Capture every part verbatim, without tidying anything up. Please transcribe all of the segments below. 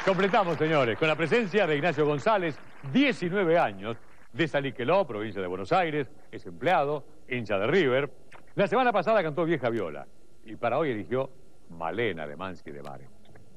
Completamos, señores, con la presencia de Ignacio González, diecinueve años, de Saliqueló, provincia de Buenos Aires, es empleado, hincha de River. La semana pasada cantó Vieja Viola y para hoy eligió Malena de Mansi de Mare.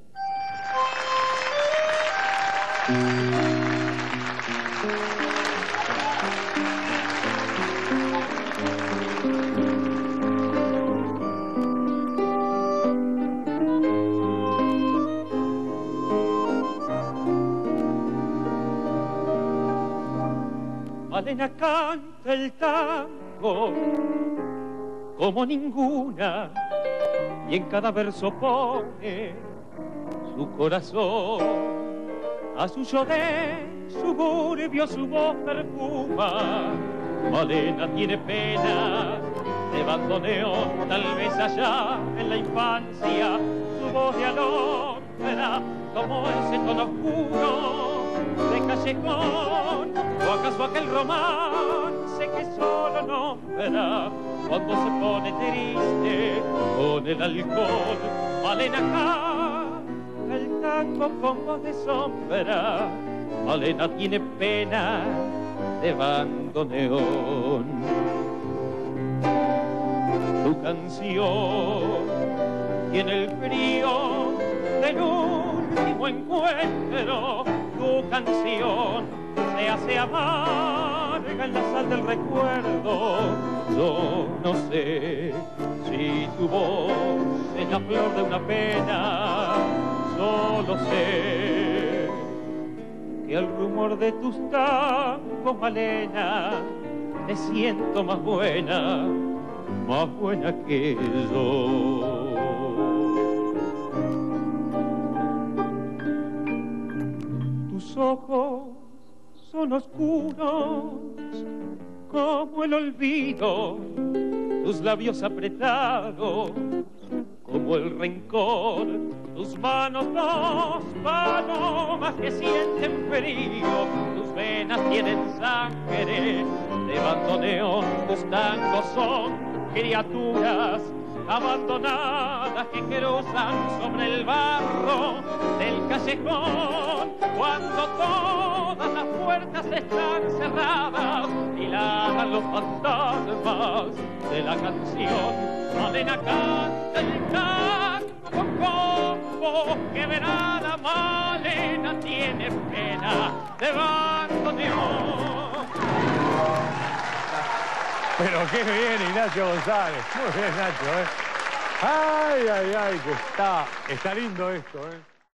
Malena canta el tango como ninguna y en cada verso pone su corazón. A su lloré, suburbio, su voz perfuma. Malena tiene pena de bandoneón, tal vez allá en la infancia su voz de alondra como ese tono oscuro de callejón, o acaso aquel romance que solo nombra cuando se pone triste con el alcohol. Malena canta el tango con voz de sombra, Malena tiene pena de bandoneón. Tu canción tiene el frío del último encuentro, tu canción se hace amarga en la sal del recuerdo. Yo no sé si tu voz es la flor de una pena, solo sé que al rumor de tus tangos, Malena, te siento más buena, más buena que yo. Tus ojos son oscuros como el olvido, tus labios apretados como el rencor, tus manos dos palomas que sienten frío, tus venas tienen sangre de bandoneón, tus tangos son criaturas abandonadas que cruzan sobre el barro del callejón, cuando todas las puertas están cerradas y ladran los fantasmas de la canción. Malena canta el tango como quebrada, Malena tiene pena de bandoneón. Pero qué bien, Ignacio González. Muy bien, Nacho, ¿eh? Ay, ay, ay, que está, está lindo esto, ¿eh?